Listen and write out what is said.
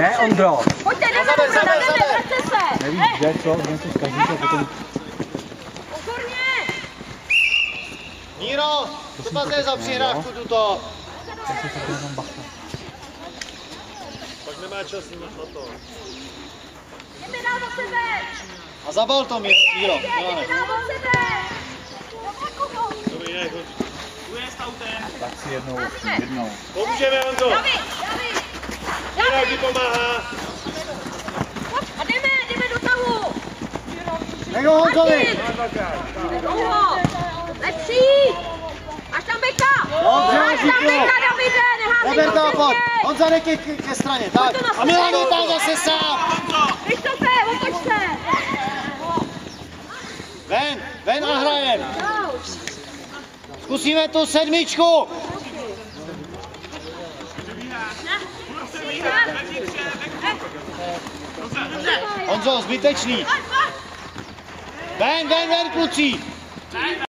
Ne, Ondro. Pojďte, jdeme, vraťte se. Nevíš, kde, co, něco zkazíš a potom... Pozorně. Míro, co to je za přihrávku tuto? Pak nemá čas na to. Jdeme dál do sebe. A zabal to, Míro. Jdeme dál do sebe. Dobrý, ne, tu je s autem. Tak si jednou. Pomůžeme, Honzo. David. Míro ti pomáhá. A jdeme do tahu. Nech ho Honzovi. Dlouho. Lepší. Až tam beka. Dobře, Až tam Žíko. beka, Davide, neházej Neber to, pojď. přesně. Honza, jde ke straně, tak. A Milan je tam zase sám. Krištofe, otoč se. Ven a hrajem. Zkusíme tu sedmičku. Honzo, zbytečný. Ven, kluci.